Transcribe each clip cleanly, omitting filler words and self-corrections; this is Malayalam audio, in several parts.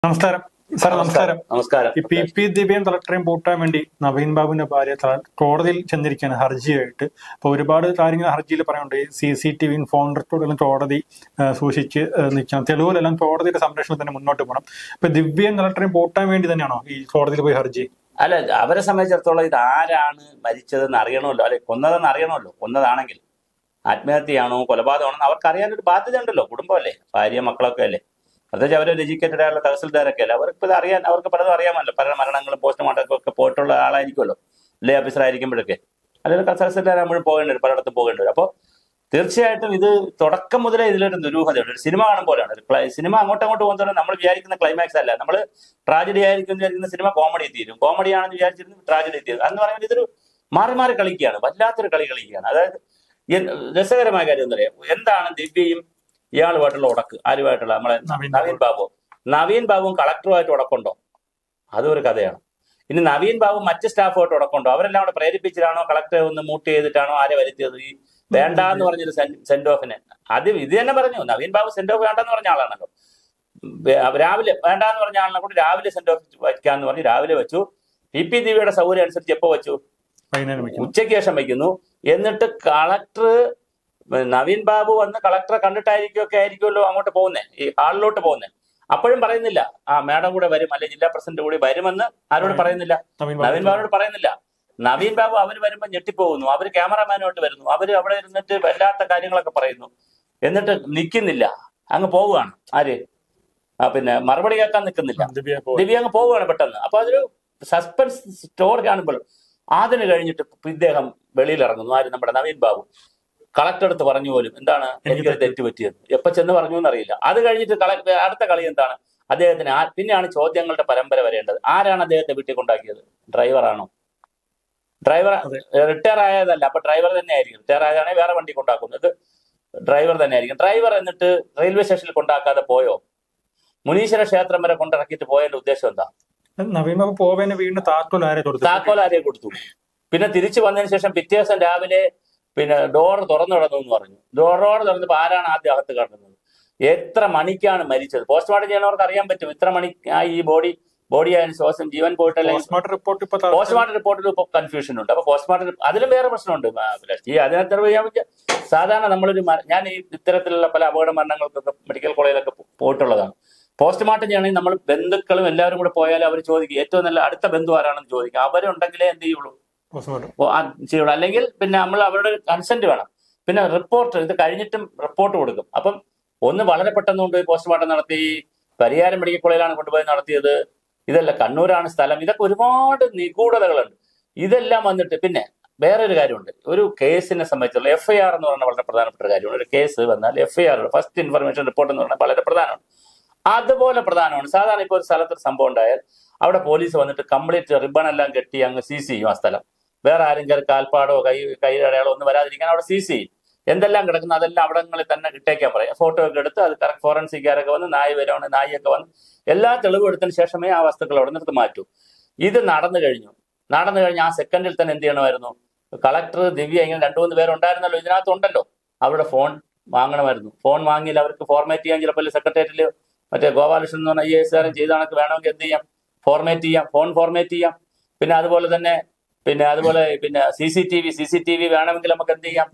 നമസ്കാരം സാർ. നമസ്കാരം. നമസ്കാരം. ഈ പി ദിവ്യയും കളക്ടറേയും പൂട്ടാൻ വേണ്ടി നവീൻ ബാബുവിന്റെ ഭാര്യ കോടതിയിൽ ചെന്നിരിക്കുകയാണ് ഹർജിയായിട്ട്. അപ്പൊ ഒരുപാട് കാര്യങ്ങൾ ഹർജിയിൽ പറയുന്നുണ്ട്. CCTV ഫോൺ റെക്കോർഡെല്ലാം കോടതി സൂക്ഷിച്ച് നിൽക്കണം, തെളിവുകളെല്ലാം കോടതിയുടെ സംരക്ഷണത്തിൽ തന്നെ മുന്നോട്ട് പോകണം. ഇപ്പൊ ദിവ്യയും കളക്ടറേയും പൂട്ടാൻ വേണ്ടി തന്നെയാണോ ഈ കോടതിയിൽ പോയി ഹർജി? അല്ല, അവരെ സംബന്ധിച്ചിടത്തോളം ഇത് ആരാണ് മരിച്ചതെന്ന് അറിയണമല്ലോ, അല്ലെ കൊന്നതെന്ന് അറിയണമല്ലോ. കൊന്നതാണെങ്കിൽ ആത്മഹത്യയാണോ കൊലപാതകമാണോ അവർക്ക് അറിയാനൊരു ബാധ്യത ഉണ്ടല്ലോ. കുടുംബമല്ലേ, ഭാര്യ മക്കളൊക്കെ അല്ലേ. പ്രത്യേകിച്ച് അവർ എഡ്യൂക്കേറ്റഡ് ആയുള്ള തഹസിൽദാരൊക്കെ അല്ലേ. അവർക്ക് ഇത് അറിയാൻ, അവർക്ക് പലതും അറിയാമല്ലോ. പല മരണങ്ങളും പോസ്റ്റ്മോർട്ടം ഒക്കെ പോയിട്ടുള്ള ആളായിരിക്കുമല്ലോ, ലേ ഓഫീസർ ആയിരിക്കുമ്പോഴൊക്കെ. അല്ലെങ്കിൽ തഹസിൽദാർ നമ്മൾ പോകേണ്ടി വരും, പലയിടത്തും പോകേണ്ടി വരും. അപ്പോൾ തീർച്ചയായിട്ടും ഇത് തുടക്കം മുതലേ ഇതിലൊരു ദുരൂഹതയുണ്ട്. ഒരു സിനിമ കാണും പോലെയാണ്. സിനിമ അങ്ങോട്ടും പോകുന്നതോടെ നമ്മൾ വിചാരിക്കുന്ന ക്ലൈമാക്സ് അല്ല. നമ്മൾ ട്രാജഡി ആയിരിക്കും വിചാരിക്കുന്ന സിനിമ കോമഡി തീരും, കോമഡിയാണെന്ന് വിചാരിച്ചിരുന്നു ട്രാജഡി തീരും. അതെന്ന് പറയുന്നത് ഇതൊരു മാറി മാറി കളിക്കുകയാണ്, വല്ലാത്തൊരു കളി കളിക്കുകയാണ്. അതായത് രസകരമായ കാര്യം എന്താ പറയുക, എന്താണ് ദിവ്യയും ഇയാളുമായിട്ടുള്ള ഉടക്ക്, ആരുമായിട്ടുള്ള നമ്മളെ നവീൻ ബാബുവും കളക്ടറുമായിട്ട് ഉടക്കുണ്ടോ? അതൊരു കഥയാണ്. ഇനി നവീൻ ബാബു മറ്റ് സ്റ്റാഫുമായിട്ട് ഉടക്കുണ്ടോ? അവരെല്ലാം കൂടെ പ്രേരിപ്പിച്ചിട്ടാണോ കളക്ടറെ ഒന്ന് മൂട്ട് ചെയ്തിട്ടാണോ ആരെ വരുത്തിയത്? ഈ വേണ്ട എന്ന് പറഞ്ഞൊരു സെന്റ് ഓഫിന് ഇത് തന്നെ പറഞ്ഞു. നവീൻ ബാബു സെന്റ് ഓഫ് വേണ്ടെന്ന് പറഞ്ഞ ആളാണല്ലോ. രാവിലെ വേണ്ടാന്ന് പറഞ്ഞ ആളിനെ കൂടി രാവിലെ സെന്റ് ഓഫ് വയ്ക്കാന്ന് പറഞ്ഞ് രാവിലെ വെച്ചു. പി ദിവ്യയുടെ സൗകര്യം അനുസരിച്ച് എപ്പോ വെച്ചു? ഉച്ചയ്ക്ക് ശേഷം വയ്ക്കുന്നു. എന്നിട്ട് കളക്ടർ നവീൻ ബാബു വന്ന് കളക്ടറെ ആയിരിക്കുമല്ലോ അങ്ങോട്ട് പോകുന്നേ, ഈ ഹാളിലോട്ട് പോകുന്നേ. അപ്പോഴും പറയുന്നില്ല മാഡം കൂടെ വരും, അല്ലെ ജില്ലാ പ്രസിഡന്റ് കൂടി വരുമെന്ന് ആരോട് പറയുന്നില്ല? നവീൻ ബാബുനോട് പറയുന്നില്ല. നവീൻ ബാബു അവർ വരുമ്പോൾ ഞെട്ടിപ്പോകുന്നു. അവർ ക്യാമറാമാനുമായിട്ട് വരുന്നു. അവർ അവിടെ ഇരുന്നിട്ട് വല്ലാത്ത കാര്യങ്ങളൊക്കെ പറയുന്നു. എന്നിട്ട് നിൽക്കുന്നില്ല, അങ്ങ് പോവുകയാണ്. ആര്? പിന്നെ മറുപടി കേൾക്കാൻ നിൽക്കുന്നില്ല. ദിവ്യ അങ്ങ് പോവുകയാണ് പെട്ടെന്ന്. അപ്പൊ അതൊരു സസ്പെൻസ് സ്റ്റോറി കാണുമ്പോൾ അതിന് കഴിഞ്ഞിട്ട് ഇദ്ദേഹം വെളിയിലിറങ്ങുന്നു. ആര്? നമ്മുടെ നവീൻ ബാബു. കളക്ടർ അടുത്ത് പറഞ്ഞു പോലും, എന്താണ് എനിക്കത് തെറ്റുപറ്റിയത്, എപ്പൊ ചെന്ന് പറഞ്ഞു എന്നറിയില്ല. അത് കഴിഞ്ഞിട്ട് അടുത്ത കളി എന്താണ്? അദ്ദേഹത്തിന് പിന്നെയാണ് ചോദ്യങ്ങളുടെ പരമ്പര വരേണ്ടത്. ആരാണ് അദ്ദേഹത്തെ വീട്ടിൽ കൊണ്ടാക്കിയത്? ഡ്രൈവറാണോ? ഡ്രൈവർ റിട്ടയർ ആയതല്ല, അപ്പൊ ഡ്രൈവർ തന്നെ ആയിരിക്കും. റിട്ടയർ ആയതാണെങ്കിൽ വേറെ വണ്ടി കൊണ്ടാക്കുന്നത് ഡ്രൈവർ തന്നെ ആയിരിക്കും. ഡ്രൈവർ എന്നിട്ട് റെയിൽവേ സ്റ്റേഷനിൽ കൊണ്ടാക്കാതെ പോയോ? മുനീശ്വര ക്ഷേത്രം വരെ കൊണ്ടിറക്കിയിട്ട് പോയതിന്റെ ഉദ്ദേശം എന്താ? നവീൻ ബാബു പോവേനെ വീണ്ടും താക്കോൽ ആരെ കൊടുത്തു? പിന്നെ തിരിച്ചു വന്നതിന് ശേഷം പിറ്റേ ദിവസം രാവിലെ പിന്നെ ഡോർ തുറന്നു കിടന്നു എന്ന് പറഞ്ഞു. ഡോർ തുറന്നപ്പോൾ ആരാണ് ആദ്യം അകത്ത് കിടന്നത്? എത്ര മണിക്കാണ് മരിച്ചത്? പോസ്റ്റ്മോർട്ടം ചെയ്യുന്നവർക്ക് അറിയാൻ പറ്റും ഇത്ര മണി ഈ ബോഡി ആയാലും ശ്വാസം ജീവൻ പോയിട്ടല്ലേ. പോസ്റ്റ്മോർട്ടം റിപ്പോർട്ടിൽ ഇപ്പൊ കൺഫ്യൂഷൻ ഉണ്ട്. അപ്പൊ പോസ്റ്റ്മോർട്ടം അതിലും വേറെ പ്രശ്നമുണ്ട്. ഈ അതിനകത്ത് ചെയ്യാൻ പറ്റിയ സാധാരണ നമ്മളൊരു ഞാൻ ഈ ഇത്തരത്തിലുള്ള പല അപകട മരണങ്ങൾക്കൊക്കെ മെഡിക്കൽ കോളേജിലൊക്കെ പോയിട്ടുള്ളതാണ്. പോസ്റ്റ്മോർട്ടം ചെയ്യണമെങ്കിൽ നമ്മൾ ബന്ധുക്കളും എല്ലാവരും കൂടെ പോയാലും അവർ ചോദിക്കും ഏറ്റവും നല്ല അടുത്ത ബന്ധു ആരാണെന്ന് ചോദിക്കും. അവരുണ്ടെങ്കിലേ എന്ത് ചെയ്യുള്ളൂ, ചെയ്യുള്ളൂ. അല്ലെങ്കിൽ പിന്നെ നമ്മൾ അവരുടെ കൺസെന്റ് വേണം. പിന്നെ റിപ്പോർട്ട് ഇത് കഴിഞ്ഞിട്ടും റിപ്പോർട്ട് കൊടുക്കും. അപ്പം ഒന്ന് വളരെ പെട്ടെന്ന് കൊണ്ടുപോയി പോസ്റ്റ്മോർട്ടം നടത്തി. പരിയാരം മെഡിക്കൽ കോളേജിലാണ് കൊണ്ടുപോയി നടത്തിയത്. ഇതല്ല, കണ്ണൂരാണ് സ്ഥലം. ഇതൊക്കെ ഒരുപാട് നിഗൂഢതകളുണ്ട്. ഇതെല്ലാം വന്നിട്ട് പിന്നെ വേറെ ഒരു കാര്യമുണ്ട്. ഒരു കേസിനെ സംബന്ധിച്ചുള്ള FIR എന്ന് പറഞ്ഞാൽ വളരെ പ്രധാനപ്പെട്ട ഒരു കാര്യമാണ്. ഒരു കേസ് വന്നാൽ FIR ഫസ്റ്റ് ഇൻഫർമേഷൻ റിപ്പോർട്ട് എന്ന് പറഞ്ഞാൽ വളരെ പ്രധാനമാണ്. അതുപോലെ പ്രധാനമാണ്. സാധാരണ ഇപ്പോൾ ഒരു സ്ഥലത്തൊരു സംഭവം ഉണ്ടായാൽ അവിടെ പോലീസ് വന്നിട്ട് കംപ്ലീറ്റ് റിബൺ എല്ലാം കെട്ടി അങ്ങ് CC ചെയ്യും ആ സ്ഥലം. വേറെ ആരും കയറി കാൽപ്പാടോ കൈയുടെ അടയാളോ ഒന്നും വരാതിരിക്കാൻ അവിടെ CC ചെയ്യും. എന്തെല്ലാം കിടക്കുന്നു അതെല്ലാം അവിടങ്ങളിൽ തന്നെ ഇട്ടേക്കാൻ പറയാം. ഫോട്ടോ ഒക്കെ എടുത്ത് അത് കറക്റ്റ് ഫോറൻസിക്കാരൊക്കെ വന്ന് നായിയൊക്കെ വന്ന് എല്ലാ തെളിവും എടുത്തതിന് ശേഷമേ ആ വസ്തുക്കൾ അവിടെ നിന്ന് മാറ്റൂ. ഇത് നടന്നു കഴിഞ്ഞു ആ സെക്കൻഡിൽ തന്നെ എന്ത് ചെയ്യണമായിരുന്നു? കളക്ടർ, ദിവ്യ, ഇങ്ങനെ 2-3 പേരുണ്ടായിരുന്നല്ലോ ഇതിനകത്തുണ്ടല്ലോ. അവരുടെ ഫോൺ വാങ്ങണമായിരുന്നു. ഫോൺ വാങ്ങിയില്ല. അവർക്ക് ഫോർമാറ്റ് ചെയ്യാൻ ചിലപ്പോൾ സെക്രട്ടേറിയറ്റിൽ മറ്റേ ഗോപാലകൃഷ്ണൻ എന്ന് പറഞ്ഞ IAS ചെയ്ത കണക്ക് വേണമെങ്കിൽ എന്ത് ചെയ്യാം, ഫോർമാറ്റ് ചെയ്യാം, ഫോൺ ഫോർമാറ്റ് ചെയ്യാം. പിന്നെ അതുപോലെ CCTV വേണമെങ്കിൽ നമുക്ക് എന്ത് ചെയ്യാം.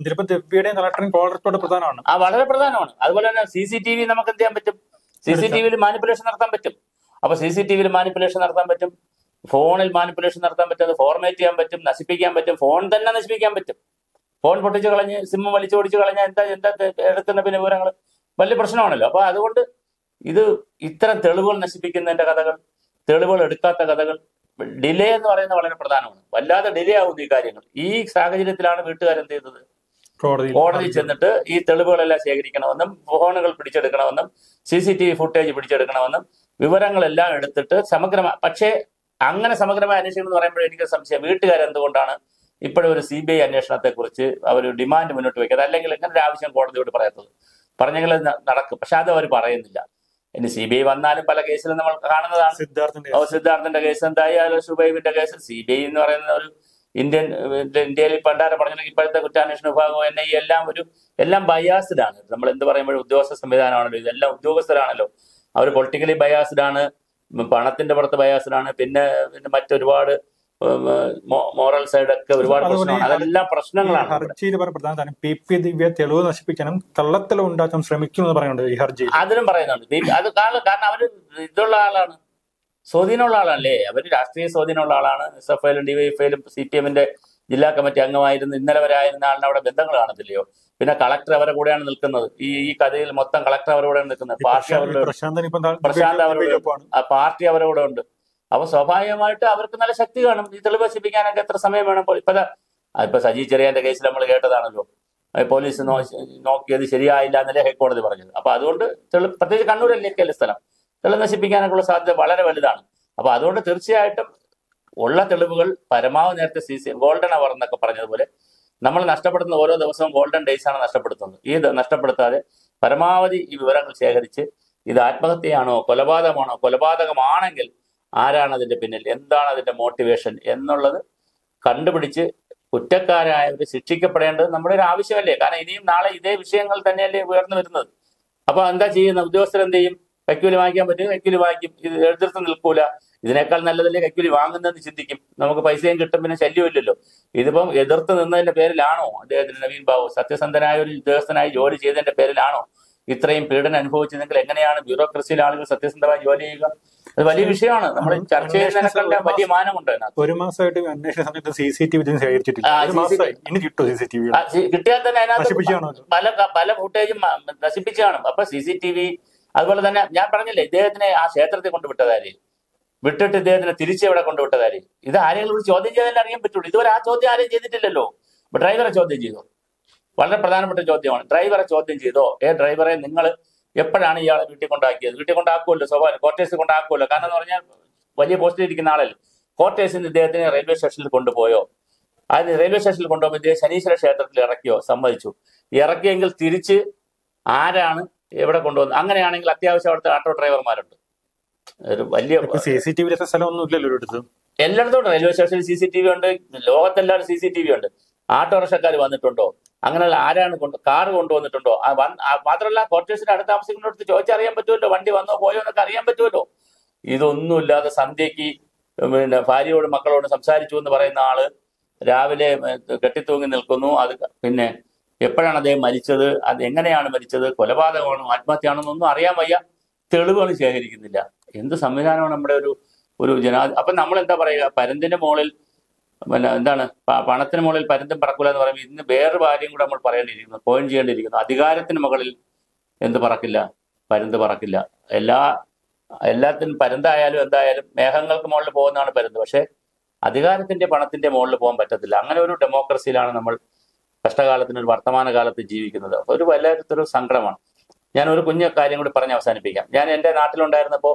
വളരെ പ്രധാനമാണ്. അതുപോലെ തന്നെ CCTV നമുക്ക് എന്ത് ചെയ്യാൻ പറ്റും? CCTVയിൽ മാനിപ്പുലേഷൻ നടത്താൻ പറ്റും. അപ്പൊ CCTVയിൽ മാനിപ്പുലേഷൻ നടത്താൻ പറ്റും, ഫോണിൽ മാനിപ്പുലേഷൻ നടത്താൻ പറ്റും, അത് ഫോർമാറ്റ് ചെയ്യാൻ പറ്റും, നശിപ്പിക്കാൻ പറ്റും, ഫോൺ തന്നെ നശിപ്പിക്കാൻ പറ്റും. ഫോൺ പൊട്ടിച്ചു കളഞ്ഞ് സിം വലിച്ചോടിച്ചു കളഞ്ഞാൽ എന്താ എടുക്കുന്ന പിന്നെ വിവരങ്ങൾ വലിയ പ്രശ്നമാണല്ലോ. അപ്പൊ അതുകൊണ്ട് ഇത് ഇത്തരം തെളിവുകൾ നശിപ്പിക്കുന്നതിന്റെ കഥകൾ, തെളിവുകൾ എടുക്കാത്ത കഥകൾ, ഡിലേ എന്ന് പറയുന്നത് വളരെ പ്രധാനമാണ്. വല്ലാതെ ഡിലേ ആവുന്നു ഈ കാര്യങ്ങൾ. ഈ സാഹചര്യത്തിലാണ് വീട്ടുകാരെന്ത് ചെയ്തത്? കോടതി ചെന്നിട്ട് ഈ തെളിവുകളെല്ലാം ശേഖരിക്കണമെന്നും ഫോണുകൾ പിടിച്ചെടുക്കണമെന്നും CCTV ഫുട്ടേജ് പിടിച്ചെടുക്കണമെന്നും വിവരങ്ങളെല്ലാം എടുത്തിട്ട് പക്ഷേ അങ്ങനെ സമഗ്രമായ അന്വേഷണം എന്ന് പറയുമ്പോൾ എനിക്ക് സംശയം, വീട്ടുകാരെന്തുകൊണ്ടാണ് ഇപ്പോഴും ഒരു CBI അന്വേഷണത്തെ കുറിച്ച് അവർ ഡിമാൻഡ് മുന്നോട്ട് വയ്ക്കാതെ, അല്ലെങ്കിൽ ഇങ്ങനെ ഒരു ആവശ്യം കോടതിയോട് പറയാത്തത്? പറഞ്ഞെങ്കിൽ നടക്കും, പക്ഷെ അത് അവർ പറയുന്നില്ല. ഇനി CBI വന്നാലും പല കേസിലും നമ്മൾ കാണുന്നതാണ്. സിദ്ധാർത്ഥന്റെ കേസ് എന്തായി, ഷുബൈബിന്റെ കേസ്. CBI എന്ന് പറയുന്ന ഒരു ഇന്ത്യയിൽ പണ്ടാരെ പറഞ്ഞില്ലെങ്കിൽ ഇപ്പോഴത്തെ കുറ്റാന്വേഷണ വിഭാഗം NIA എല്ലാം ബയാസ്ഡ് ആണ്. നമ്മൾ എന്ത് പറയുമ്പോഴും ഉദ്യോഗസ്ഥ സംവിധാനമാണല്ലോ, ഇതെല്ലാം ഉദ്യോഗസ്ഥരാണല്ലോ. അവർ പൊളിറ്റിക്കലി ബയാസ്ഡ് ആണ്. പണത്തിന്റെ പുറത്ത് ബയാസിലാണ്, പിന്നെ മറ്റൊരുപാട് മോറൽ സൈഡൊക്കെ ഒരുപാട് പ്രശ്നമാണ്. അതെല്ലാം പ്രശ്നങ്ങളാണ്. ഹർജിയിൽ പ്രധാന PP ദിവ്യ തെളിവ് നശിപ്പിക്കാനും കള്ളത്തെളിവ് ഉണ്ടാക്കാൻ ശ്രമിക്കുന്നു പറയുന്നുണ്ട് ഈ ഹർജി. അതിനും പറയുന്നുണ്ട്. അത് കാരണം അവര് ഇതുള്ള ആളാണ്, സ്വാധീനമുള്ള ആളല്ലേ, അവര് രാഷ്ട്രീയ സ്വാധീനമുള്ള ആളാണ്. SFIയിലും DYFIയിലും CPMന്റെ ജില്ലാ കമ്മിറ്റി അംഗമായിരുന്നു, ഇന്നലെ വരെ ആയിരുന്ന ആളിന് അവിടെ ബന്ധങ്ങൾ കാണത്തില്ലയോ? പിന്നെ കളക്ടർ അവരെ കൂടെയാണ് നിൽക്കുന്നത്. ഈ കഥയിൽ മൊത്തം കളക്ടർ അവരുടെ കൂടെയാണ് നിൽക്കുന്നത്. പാർട്ടി അവരുടെ പ്രശാന്ത് അവരുടെ പാർട്ടി അവരുടെ കൂടെ ഉണ്ട്. അപ്പൊ സ്വാഭാവികമായിട്ട് അവർക്ക് നല്ല ശക്തി കാണും. ഈ തെളിവ് നശിപ്പിക്കാനൊക്കെ എത്ര സമയം വേണം? ഇപ്പൊ സജി ചെറിയാന്റെ കേസിൽ നമ്മൾ കേട്ടതാണല്ലോ, പോലീസ് നോക്കിയത് ശരിയായില്ല എന്നല്ലേ ഹൈക്കോടതി പറഞ്ഞത്. അപ്പൊ അതുകൊണ്ട് പ്രത്യേകിച്ച് കണ്ണൂരല്ലേക്കല്ലേ സ്ഥലം, തെളിവ് നശിപ്പിക്കാനൊക്കെയുള്ള സാധ്യത വളരെ വലുതാണ്. അപ്പൊ അതുകൊണ്ട് തീർച്ചയായിട്ടും ഉള്ള തെളിവുകൾ പരമാവധി നേരത്തെ ഗോൾഡൻ അവർ എന്നൊക്കെ പറഞ്ഞതുപോലെ നമ്മൾ നഷ്ടപ്പെടുന്ന ഓരോ ദിവസവും ഗോൾഡൻ ഡേയ്സ് ആണ് നഷ്ടപ്പെടുത്തുന്നത്. ഈ നഷ്ടപ്പെടുത്താതെ പരമാവധി ഈ വിവരങ്ങൾ ശേഖരിച്ച് ഇത് ആത്മഹത്യയാണോ കൊലപാതകമാണോ, കൊലപാതകമാണെങ്കിൽ ആരാണ് അതിന്റെ പിന്നിൽ, എന്താണ് അതിന്റെ മോട്ടിവേഷൻ എന്നുള്ളത് കണ്ടുപിടിച്ച് കുറ്റക്കാരായവർ ശിക്ഷിക്കപ്പെടേണ്ടത് നമ്മുടെ ഒരു ആവശ്യമല്ലേ? കാരണം ഇനിയും നാളെ ഇതേ വിഷയങ്ങൾ തന്നെയല്ലേ ഉയർന്നു വരുന്നത്. അപ്പൊ എന്താ ചെയ്യുന്ന ഉദ്യോഗസ്ഥർ എന്ത് ചെയ്യും? കൈക്കൂലി വാങ്ങിക്കാൻ പറ്റും, കൈക്കൂലി വാങ്ങിക്കും. ഇത് എതിർത്ത് നിൽക്കൂല. ഇതിനേക്കാൾ നല്ലതല്ലേ കൈക്കൂലി വാങ്ങുന്നതെന്ന് ചിന്തിക്കും. നമുക്ക് പൈസയും കിട്ടും, പിന്നെ ശല്യമില്ലല്ലോ. ഇതിപ്പം എതിർത്ത് നിന്നതിന്റെ പേരിലാണോ അദ്ദേഹത്തിന് നവീൻ ബാബു സത്യസന്ധനായ ഒരു ഉദ്യോഗസ്ഥനായി ജോലി ചെയ്തതിന്റെ പേരിലാണോ ഇത്രയും പീഡനം അനുഭവിച്ചതെങ്കിൽ എങ്ങനെയാണ് ബ്യൂറോക്രസിയിലെ ആളുകൾ സത്യസന്ധമായി ജോലി ചെയ്യുക? അത് വലിയ വിഷയമാണ്. നമ്മൾ ചർച്ച ചെയ്യുന്നതിനേക്കാളും വലിയ മാനമുണ്ട്. ഒരു മാസമായിട്ട് അന്വേഷണ സമയത്ത് CCTV കിട്ടിയാൽ തന്നെ അതിനകത്ത് പല ഫുട്ടേജും നശിപ്പിച്ചു കാണും. അപ്പൊ CCTV അതുപോലെ തന്നെ ഞാൻ പറഞ്ഞില്ലേ, ഇദ്ദേഹത്തിനെ ആ ക്ഷേത്രത്തിൽ കൊണ്ടുവിട്ടതാര്, വിട്ടിട്ട് ഇദ്ദേഹത്തിനെ തിരിച്ചെവിടെ കൊണ്ടുവിട്ടതാര്, ഇത് ആരെങ്കിലും ചോദ്യം ചെയ്താലേ അറിയാൻ പറ്റുള്ളൂ. ഇതുവരെ ആ ചോദ്യം ആരെയും ചെയ്തിട്ടില്ലല്ലോ. ഇപ്പൊ ഡ്രൈവറെ ചോദ്യം ചെയ്തോ? വളരെ പ്രധാനപ്പെട്ട ചോദ്യമാണ്. ഡ്രൈവറെ ചോദ്യം ചെയ്തോ? ഡ്രൈവറെ നിങ്ങൾ എപ്പോഴാണ് ഇയാളെ വീട്ടിൽ കൊണ്ടാക്കിയത്? വീട്ടിൽ കൊണ്ടാക്കുമല്ലോ, സ്വാഭാവികം ക്വാർട്ടേഴ്സിൽ കൊണ്ടാക്കുമല്ലോ. കാരണം എന്ന് പറഞ്ഞാൽ വലിയ പോസ്റ്റിൽ ഇരിക്കുന്ന ആളല്ലേ. ക്വാർട്ടേഴ്സിൽ നിന്ന് ഇദ്ദേഹത്തിനെ റെയിൽവേ സ്റ്റേഷനിൽ കൊണ്ടുപോയോ? അതിന് റെയിൽവേ സ്റ്റേഷനിൽ കൊണ്ടുപോകുമ്പോൾ ഇദ്ദേഹം ശനീശ്വര ക്ഷേത്രത്തിൽ ഇറക്കിയോ? സമ്മതിച്ചു. ഇറക്കിയെങ്കിൽ തിരിച്ച് ആരാണ് എവിടെ കൊണ്ടുവന്നത്? അങ്ങനെയാണെങ്കിൽ അത്യാവശ്യം അവിടുത്തെ ഓട്ടോ ഡ്രൈവർമാരുണ്ട്. ഒരു വലിയ CCTV സ്ഥലമൊന്നും ഇല്ലല്ലോ എല്ലായിടത്തും. റെയിൽവേ സ്റ്റേഷനിൽ CCTV ഉണ്ട്, ലോകത്തെല്ലാവരും CCTV ഉണ്ട്. ഓട്ടോറിക്ഷക്കാർ വന്നിട്ടുണ്ടോ? അങ്ങനെയുള്ള ആരാണ് കാർ കൊണ്ടുവന്നിട്ടുണ്ടോ? മാത്രമല്ല ക്വാർട്ടേഴ്സിന്റെ അടുത്ത് താമസിക്കുന്നിടത്ത് ചോദിച്ചറിയാൻ പറ്റുമല്ലോ, വണ്ടി വന്നോ പോയോ എന്നൊക്കെ അറിയാൻ പറ്റുമല്ലോ. ഇതൊന്നുമില്ലാതെ സന്ധ്യയ്ക്ക് പിന്നെ ഭാര്യയോടും മക്കളോടും സംസാരിച്ചു എന്ന് പറയുന്ന ആള് രാവിലെ കെട്ടിത്തൂങ്ങി നിൽക്കുന്നു. അത് പിന്നെ എപ്പോഴാണ് അദ്ദേഹം മരിച്ചത്, അത് എങ്ങനെയാണ് മരിച്ചത്, കൊലപാതകമാണോ ആത്മഹത്യയാണെന്നൊന്നും അറിയാൻ വയ്യ. തെളിവുകൾ ശേഖരിക്കുന്നില്ല. എന്ത് സംവിധാനമാണ് നമ്മുടെ ഒരു അപ്പൊ നമ്മൾ എന്താ പറയുക? പരുന്തിന്റെ മുകളിൽ പിന്നെ എന്താണ് പണത്തിന് മുകളിൽ പരുന്തും പറക്കൂല എന്ന് പറയുമ്പോൾ ഇന്ന് വേറൊരു കാര്യം കൂടെ നമ്മൾ പറയേണ്ടിയിരിക്കുന്നു, പോയിന്റ് ചെയ്യേണ്ടിയിരിക്കുന്നു. അധികാരത്തിന് മുകളിൽ എന്ത് പറക്കില്ല? പരുന്ത് പറക്കില്ല. എല്ലാത്തിനും പരുന്തായാലും എന്തായാലും മേഘങ്ങൾക്ക് മുകളിൽ പോകുന്നതാണ് പരുന്ത്. പക്ഷെ അധികാരത്തിന്റെ പണത്തിന്റെ മുകളിൽ പോകാൻ പറ്റത്തില്ല. അങ്ങനെ ഒരു ഡെമോക്രസിയിലാണ് നമ്മൾ കഷ്ടകാലത്തിന് ഒരു വർത്തമാന കാലത്ത് ജീവിക്കുന്നത്. ഒരു വല്ലാത്തൊരു സങ്കടമാണ്. ഞാൻ ഒരു കുഞ്ഞു കാര്യം കൂടി പറഞ്ഞ് അവസാനിപ്പിക്കാം. ഞാൻ എൻ്റെ നാട്ടിലുണ്ടായിരുന്നപ്പോൾ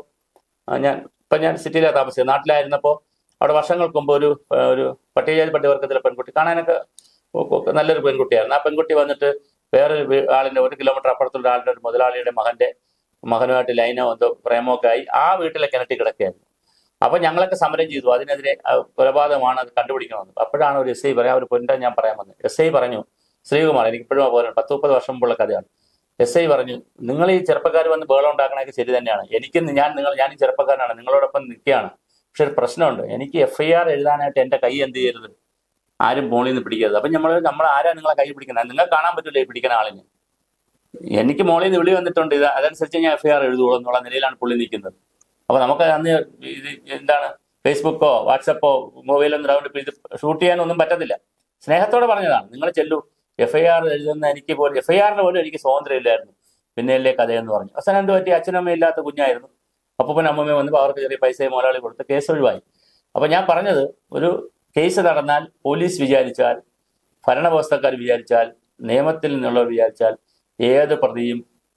ഞാൻ സിറ്റിയിലാണ് താമസിച്ചത്. നാട്ടിലായിരുന്നപ്പോൾ അവിടെ വർഷങ്ങൾക്ക് മുമ്പ് ഒരു പട്ടികജാതി പട്ടികവർഗത്തിലെ പെൺകുട്ടി, കാണാനൊക്കെ നല്ലൊരു പെൺകുട്ടിയായിരുന്നു. ആ പെൺകുട്ടി വന്നിട്ട് വേറൊരു ആളിന്റെ 1 കിലോമീറ്റർ അപ്പുറത്തുള്ള ആളുടെ ഒരു മുതലാളിയുടെ മകനുമായിട്ട് ലൈനോ എന്തോ പ്രേമമൊക്കെ ആയി ആ വീട്ടിലെ കിണറ്റി കിടക്കുകയായിരുന്നു. അപ്പൊ ഞങ്ങളൊക്കെ സമരം ചെയ്തു, അതിനെതിരെ കൊലപാതകമാണ്, അത് കണ്ടുപിടിക്കണമെന്ന്. അപ്പോഴാണ് ഒരു SI പറയാം, ഒരു പൊന്നാ ഞാൻ പറയാൻ വന്നത്. SI പറഞ്ഞു, ശ്രീകുമാർ, എനിക്ക് ഇപ്പോഴും പോലെ 10-30 വർഷം മുമ്പുള്ള കഥയാണ്. SI പറഞ്ഞു, നിങ്ങൾ ഈ ചെറുപ്പക്കാർ വന്ന് ബഹളം ഉണ്ടാക്കണതൊക്കെ ശരി തന്നെയാണ്. ഞാൻ ഈ ചെറുപ്പക്കാരനാണ്, നിങ്ങളോടൊപ്പം നിൽക്കുകയാണ്. പക്ഷെ ഒരു പ്രശ്നമുണ്ട്, എനിക്ക് FIR എഴുതാനായിട്ട് എൻ്റെ കൈ എന്ത് ചെയ്യരുത്, ആരും മോളിൽ നിന്ന് പിടിക്കരുത്. അപ്പൊ നമ്മൾ ആരാ നിങ്ങളെ കൈ പിടിക്കുന്നത്? നിങ്ങൾക്ക് കാണാൻ പറ്റില്ലേ പിടിക്കുന്ന ആളിന്? എനിക്ക് മോളിൽ നിന്ന് വിളി വന്നിട്ടുണ്ട്, അതനുസരിച്ച് ഞാൻ FIR എഴുതുള്ളൂ എന്നുള്ള നിലയിലാണ് പുള്ളി നിൽക്കുന്നത്. അപ്പൊ നമുക്ക് അന്ന് ഇത് എന്താണ് ഫേസ്ബുക്കോ വാട്സപ്പോ മൊബൈലൊന്നും റൗണ്ട് ഇത് ഷൂട്ട് ചെയ്യാനൊന്നും പറ്റത്തില്ല. സ്നേഹത്തോടെ പറഞ്ഞതാണ്, നിങ്ങൾ ചെല്ലു, FIR എഴുതുന്ന എനിക്ക് പോലും FIRന് പോലും എനിക്ക് സ്വാതന്ത്ര്യം ഇല്ലായിരുന്നു. പിന്നെയല്ലേ കഥയെന്ന് പറഞ്ഞു. അവസാനം എന്ത് പറ്റി? അച്ഛനമ്മ ഇല്ലാത്ത കുഞ്ഞായിരുന്നു. അപ്പൂപ്പൻ അമ്മമ്മ വന്നപ്പോൾ അവർക്ക് ചെറിയ പൈസയും മുതലാളി കൊടുത്ത് കേസ് ഒഴിവായി. അപ്പൊ ഞാൻ പറഞ്ഞത്, ഒരു കേസ് നടന്നാൽ പോലീസ് വിചാരിച്ചാൽ, ഭരണവ്യവസ്ഥക്കാർ വിചാരിച്ചാൽ, നിയമത്തിൽ നിന്നുള്ളവർ വിചാരിച്ചാൽ ഏത് പ്രതിയും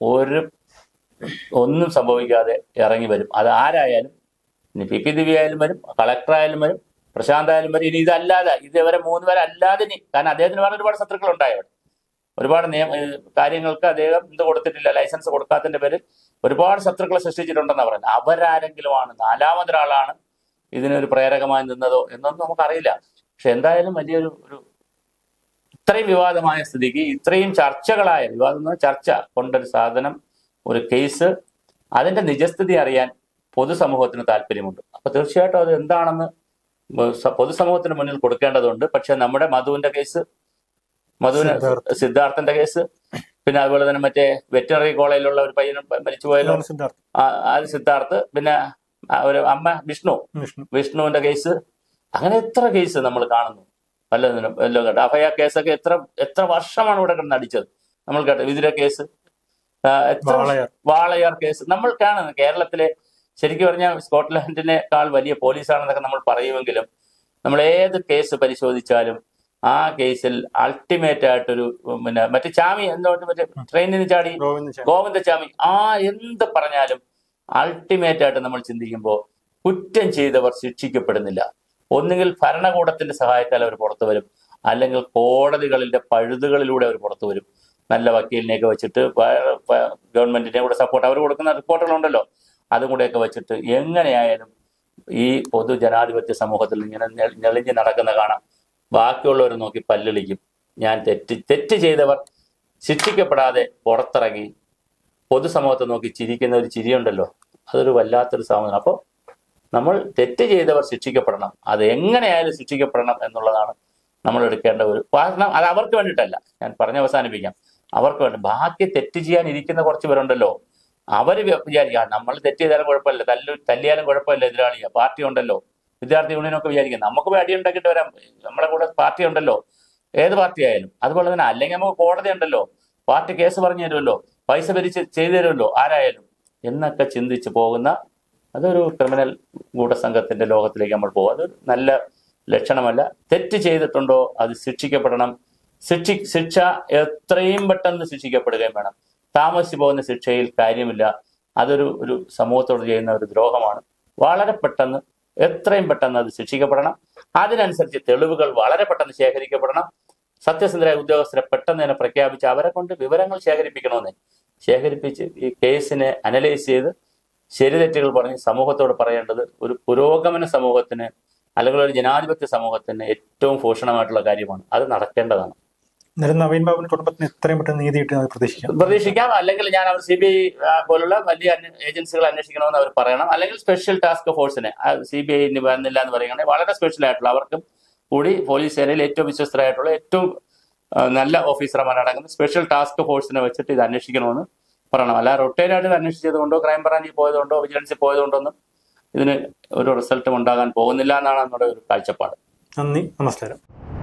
ഒന്നും സംഭവിക്കാതെ ഇറങ്ങി വരും. അത് ആരായാലും, ഇനി PP ദിവ്യ ആയാലും വരും, കളക്ടറായാലും വരും, പ്രശാന്ത് ആയാലും വരും. ഇനി ഇതല്ലാതെ ഇതേവരെ 3 പേരെ അല്ലാതെ കാരണം അദ്ദേഹത്തിന് വേറെ ഒരുപാട് ശത്രുക്കൾ ഉണ്ടായവിടെ. ഒരുപാട് കാര്യങ്ങൾക്ക് അദ്ദേഹം എന്ത് കൊടുത്തിട്ടില്ല, ലൈസൻസ് കൊടുക്കാത്തതിന്റെ പേരിൽ ഒരുപാട് ശത്രുക്കളെ സൃഷ്ടിച്ചിട്ടുണ്ടെന്നാണ് പറയുന്നത്. അവരാരെങ്കിലുമാണ്, 4മതൊരാളാണ് ഇതിനൊരു പ്രേരകമായി നിന്നതോ എന്നൊന്നും നമുക്കറിയില്ല. പക്ഷെ എന്തായാലും വലിയൊരു ഇത്രയും വിവാദമായ സ്ഥിതിക്ക്, ഇത്രയും ചർച്ചകളായ ചർച്ച കൊണ്ടൊരു സാധനം, ഒരു കേസ്, അതിന്റെ നിജസ്ഥിതി അറിയാൻ പൊതുസമൂഹത്തിന് താല്പര്യമുണ്ട്. അപ്പൊ തീർച്ചയായിട്ടും അത് എന്താണെന്ന് പൊതുസമൂഹത്തിന് മുന്നിൽ കൊടുക്കേണ്ടതുണ്ട്. പക്ഷെ നമ്മുടെ സിദ്ധാർത്ഥന്റെ കേസ്, പിന്നെ അതുപോലെ തന്നെ മറ്റേ വെറ്ററിനറി കോളേജിലുള്ള ഒരു പയ്യനും മരിച്ചുപോയല്ലോ, അത് സിദ്ധാർത്ഥ്, പിന്നെ ഒരു അമ്മ വിഷ്ണുവിന്റെ കേസ്, അങ്ങനെ എത്ര കേസ് നമ്മൾ കാണുന്നു. വല്ലതും കേട്ടോ. അഭയ കേസൊക്കെ എത്ര വർഷമാണ് ഇവിടെ കിടന്ന് അടിച്ചത് നമ്മൾ കേട്ടോ. വിതുര കേസ്, വാളയാർ കേസ് നമ്മൾ കാണുന്നു. കേരളത്തിലെ ശരിക്കും പറഞ്ഞാൽ സ്കോട്ട്ലാൻഡിനേക്കാൾ വലിയ പോലീസാണെന്നൊക്കെ നമ്മൾ പറയുമെങ്കിലും നമ്മൾ ഏത് കേസ് പരിശോധിച്ചാലും ആ കേസിൽ അൾട്ടിമേറ്റ് ആയിട്ടൊരു പിന്നെ മറ്റേ ചാമി എന്തുകൊണ്ട് മറ്റേ ട്രെയിനിൽ നിന്ന് ചാടി ഗോവിന്ദചാമി എന്ത് പറഞ്ഞാലും അൾട്ടിമേറ്റ് ആയിട്ട് നമ്മൾ ചിന്തിക്കുമ്പോൾ കുറ്റം ചെയ്തവർ ശിക്ഷിക്കപ്പെടുന്നില്ല. ഒന്നുകിൽ ഭരണകൂടത്തിന്റെ സഹായത്താൽ അവർ പുറത്തു വരും, അല്ലെങ്കിൽ കോടതികളിലെ പഴുതുകളിലൂടെ അവർ പുറത്തു വരും. നല്ല വക്കീലിനെയൊക്കെ വെച്ചിട്ട് ഗവൺമെന്റിനെ കൂടെ സപ്പോർട്ട് അവർ കൊടുക്കുന്ന റിപ്പോർട്ടുകളുണ്ടല്ലോ, അതും കൂടെയൊക്കെ വെച്ചിട്ട് എങ്ങനെയായാലും ഈ പൊതുജനാധിപത്യ സമൂഹത്തിൽ ഇങ്ങനെ ഞെളിഞ്ഞ് നടക്കുന്ന കാണാം. ബാക്കിയുള്ളവർ നോക്കി പല്ലിളിക്കും. ഞാൻ തെറ്റ് ചെയ്തവർ ശിക്ഷിക്കപ്പെടാതെ പുറത്തിറങ്ങി പൊതുസമൂഹത്തെ നോക്കി ചിരിക്കുന്ന ഒരു ചിരിയുണ്ടല്ലോ, അതൊരു വല്ലാത്തൊരു സാധനം. അപ്പോൾ നമ്മൾ തെറ്റ് ചെയ്തവർ ശിക്ഷിക്കപ്പെടണം, അത് എങ്ങനെയായാലും ശിക്ഷിക്കപ്പെടണം എന്നുള്ളതാണ് നമ്മൾ എടുക്കേണ്ട ഒരു കാരണം. അത് അവർക്ക് വേണ്ടിയിട്ടല്ല, ഞാൻ പറഞ്ഞ് അവസാനിപ്പിക്കാം, അവർക്ക് വേണ്ടി. ബാക്കി തെറ്റ് ചെയ്യാൻ ഇരിക്കുന്ന കുറച്ച് പേരുണ്ടല്ലോ, അവർ വിചാരിക്കുക നമ്മൾ തെറ്റ് ചെയ്താലും കുഴപ്പമില്ല, തല്ലിയാലും കുഴപ്പമില്ല, എതിരാളിയാ പാർട്ടി ഉണ്ടല്ലോ, വിദ്യാർത്ഥി യൂണിയനൊക്കെ വിചാരിക്കുക നമുക്ക് പോയി അടിയുണ്ടാക്കിയിട്ട് വരാം, നമ്മുടെ കൂടെ പാർട്ടി ഉണ്ടല്ലോ, ഏത് പാർട്ടി ആയാലും. അതുപോലെ തന്നെ അല്ലെങ്കിൽ നമുക്ക് കോടതി ഉണ്ടല്ലോ, പാർട്ടി കേസ് പറഞ്ഞു തരുമല്ലോ, പൈസ ഭരിച്ച് ചെയ്തു തരുമല്ലോ ആരായാലും എന്നൊക്കെ ചിന്തിച്ച് പോകുന്ന അതൊരു ക്രിമിനൽ ഗൂഢസംഘത്തിന്റെ ലോകത്തിലേക്ക് നമ്മൾ പോകും. അതൊരു നല്ല ലക്ഷണമല്ല. തെറ്റ് ചെയ്തിട്ടുണ്ടോ അത് ശിക്ഷിക്കപ്പെടണം. ശിക്ഷ എത്രയും പെട്ടെന്ന് ശിക്ഷിക്കപ്പെടുകയും വേണം. താമസിച്ചു പോകുന്ന ശിക്ഷയിൽ കാര്യമില്ല. അതൊരു സമൂഹത്തോട് ചെയ്യുന്ന ഒരു ദ്രോഹമാണ്. വളരെ പെട്ടെന്ന്, എത്രയും പെട്ടെന്ന് അത് ശിക്ഷിക്കപ്പെടണം. അതിനനുസരിച്ച് തെളിവുകൾ വളരെ പെട്ടെന്ന് ശേഖരിക്കപ്പെടണം. സത്യസന്ധരായ ഉദ്യോഗസ്ഥരെ പെട്ടെന്ന് തന്നെ പ്രഖ്യാപിച്ച് അവരെ കൊണ്ട് വിവരങ്ങൾ ശേഖരിപ്പിക്കണമെന്ന് ശേഖരിപ്പിച്ച് ഈ കേസിനെ അനലൈസ് ചെയ്ത് ശരിതെറ്റുകൾ പറഞ്ഞ് സമൂഹത്തോട് പറയേണ്ടത് ഒരു പുരോഗമന സമൂഹത്തിന് അല്ലെങ്കിൽ ഒരു ജനാധിപത്യ സമൂഹത്തിന് ഏറ്റവും ഭൂഷണമായിട്ടുള്ള കാര്യമാണ്. അത് നടക്കേണ്ടതാണ്. നവീൻ ബാബുവിന്റെ കുടുംബത്തിന് എത്രയും പെട്ടെന്ന് നീതി കിട്ടുന്നത് പ്രതീക്ഷിക്കാം. അല്ലെങ്കിൽ ഞാൻ അവർ CBI പോലുള്ള വലിയ ഏജൻസികൾ അന്വേഷിക്കണമെന്ന് അവർ പറയണം. അല്ലെങ്കിൽ സ്പെഷ്യൽ ടാസ്ക് ഫോഴ്സിനെ CBI വന്നില്ല എന്ന് പറയുകയാണെങ്കിൽ വളരെ സ്പെഷ്യൽ ആയിട്ടുള്ള അവർക്കും കൂടി പോലീസ് സേനയിൽ ഏറ്റവും വിശ്വസ്തരായിട്ടുള്ള ഏറ്റവും നല്ല ഓഫീസർമാരടങ്ങുന്ന സ്പെഷ്യൽ ടാസ്ക് ഫോഴ്സിനെ വെച്ചിട്ട് ഇത് അന്വേഷിക്കണമെന്ന് പറയണം. അല്ല റൊട്ടേനായിട്ട് ഇത് അന്വേഷിച്ചത് കൊണ്ടോ ക്രൈംബ്രാഞ്ചിൽ പോയതുകൊണ്ടോ വിജിലൻസിൽ പോയതുകൊണ്ടൊന്നും ഇതിന് ഒരു റിസൾട്ടും ഉണ്ടാകാൻ പോകുന്നില്ല എന്നാണ് നമ്മുടെ ഒരു കാഴ്ചപ്പാട്. നന്ദി, നമസ്കാരം.